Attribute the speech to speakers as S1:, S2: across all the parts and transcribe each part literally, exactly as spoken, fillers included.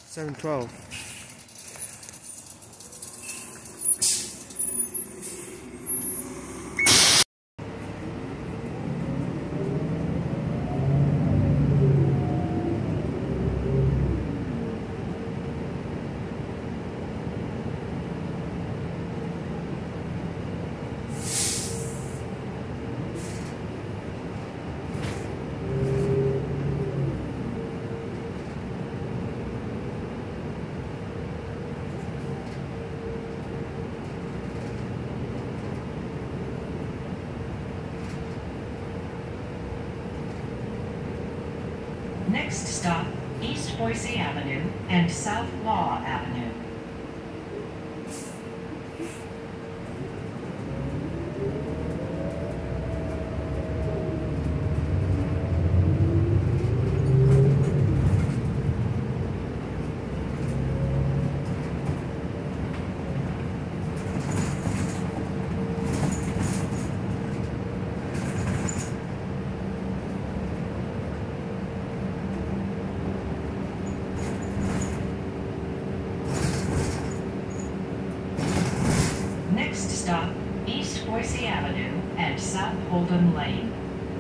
S1: seven twelve.
S2: Next stop, East Boise Avenue and South Law Avenue. Next stop, East Boise Avenue and South Holden Lane.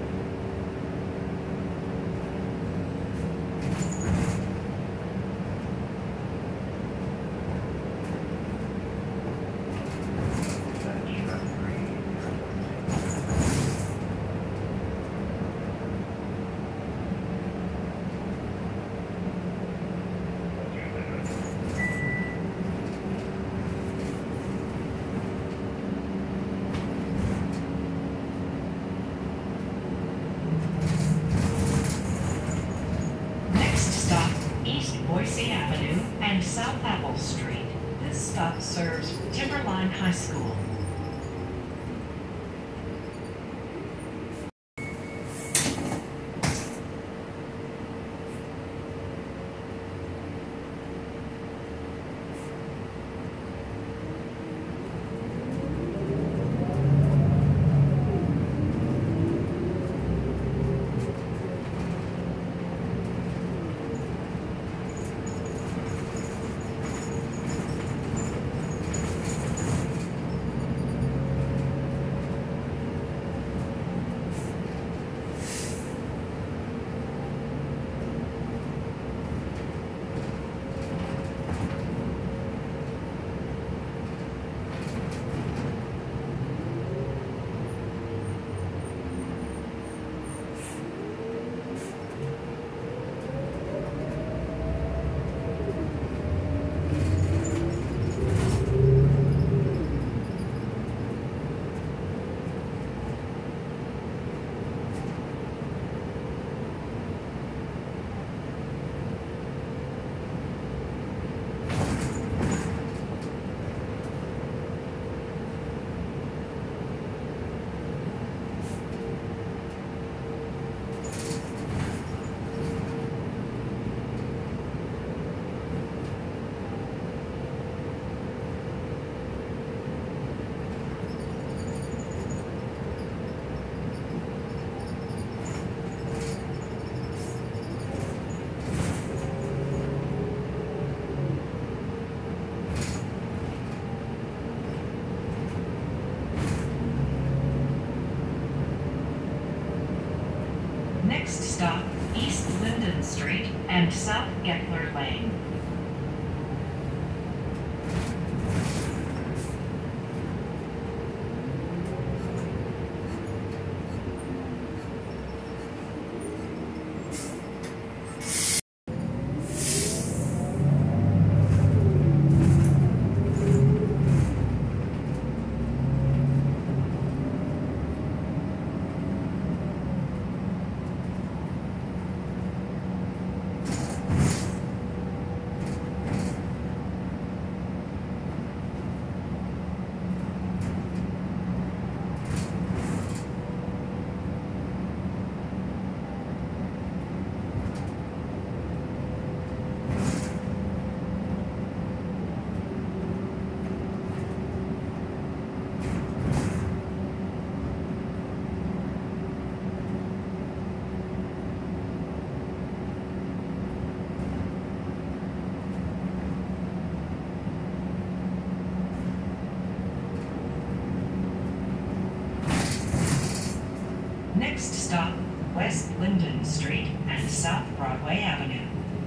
S2: Boise Avenue and South Apple Street. This stop serves Timberline High School. Next stop, East Linden Street and South Gettler Lane. and South Broadway Avenue.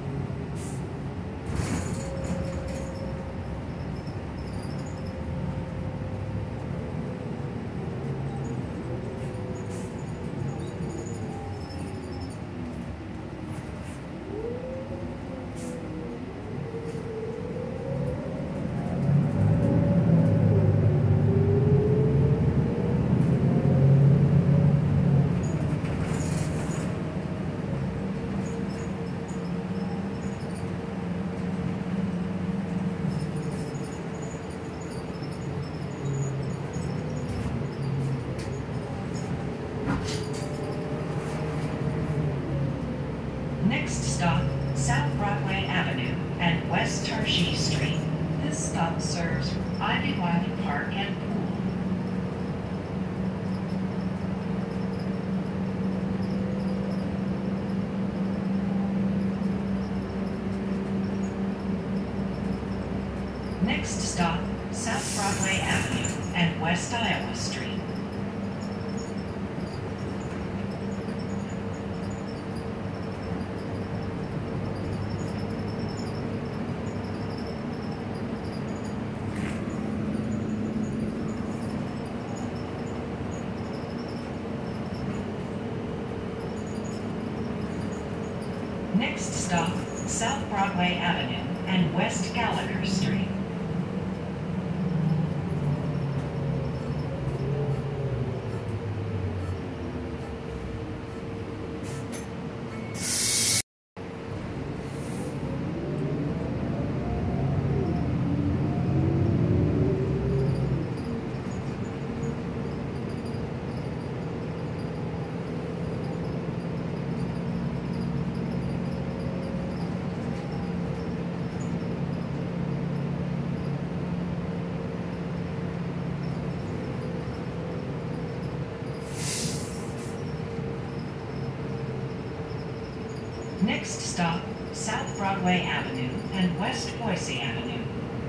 S2: Next stop, South Broadway Avenue and West Tarshee Street. This stop serves Ivy Wild Park and Pool. Next stop, South Broadway Avenue and West Iowa Street. Next stop, South Broadway Avenue and West Gallagher Street. Next stop, South Broadway Avenue and West Boise Avenue.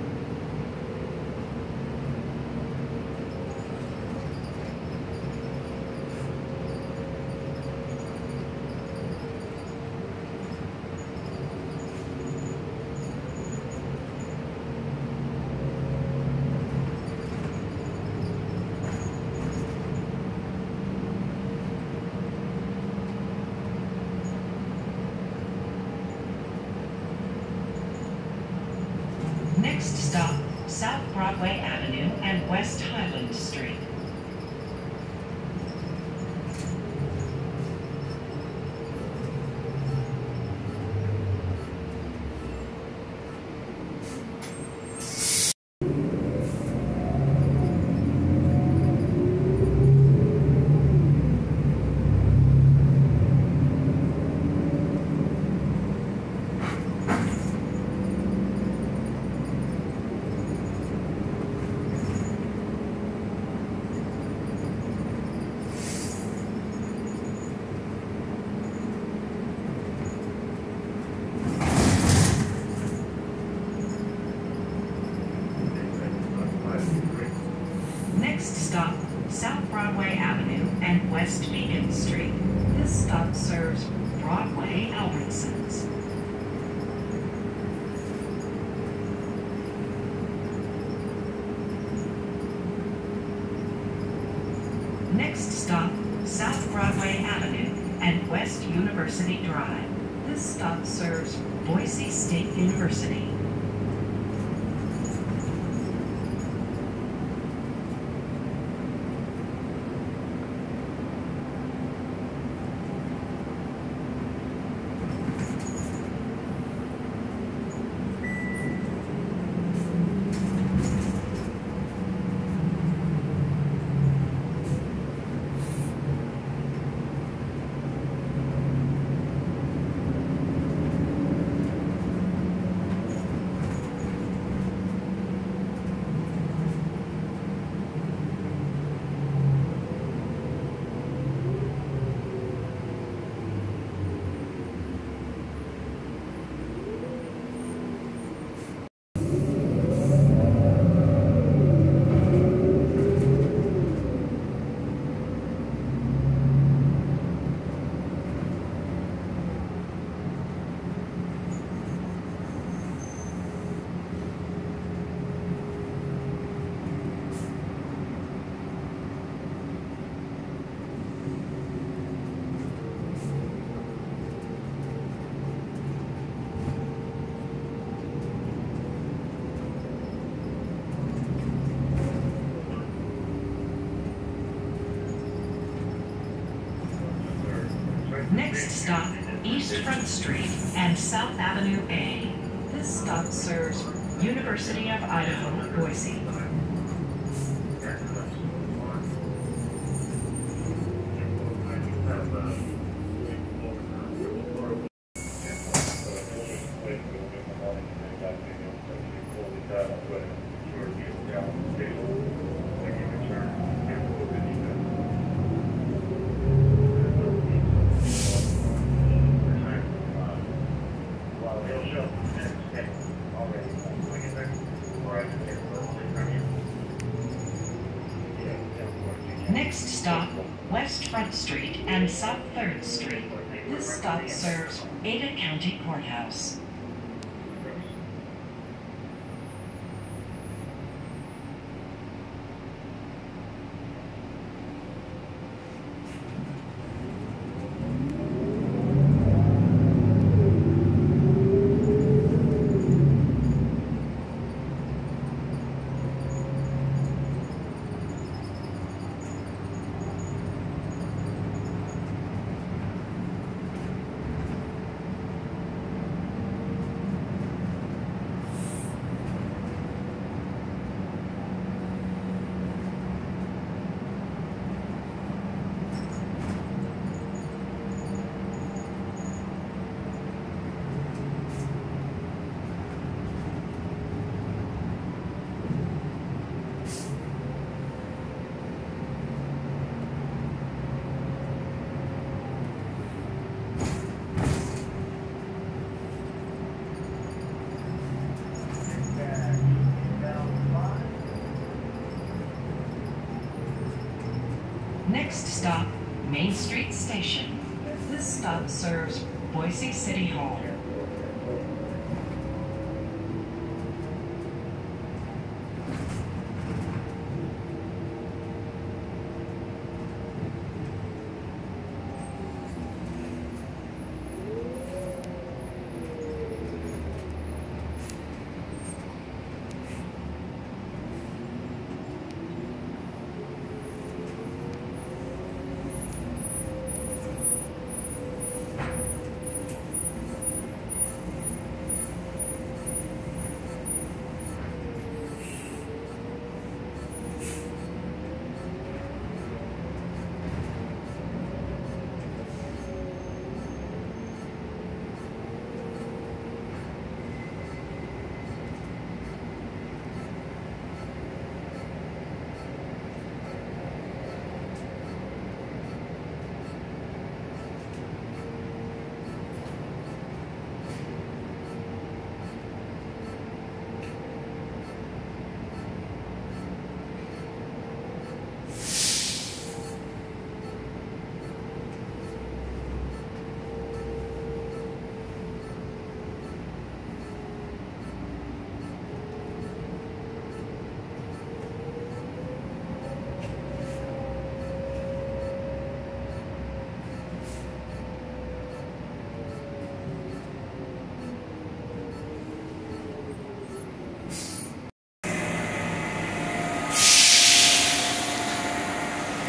S2: Next stop, South Broadway Avenue and West Highland Street. Next stop, South Broadway Avenue and West Beacon Street. This stop serves Broadway Albertsons. Next stop, South Broadway Avenue and West University Drive. This stop serves Boise State University. Front Street and South Avenue A. This stop serves University of Idaho, Boise. Next stop, West Front Street and South third Street. This stop serves Ada County Courthouse. Next stop, Main Street Station. This stop serves Boise City Hall.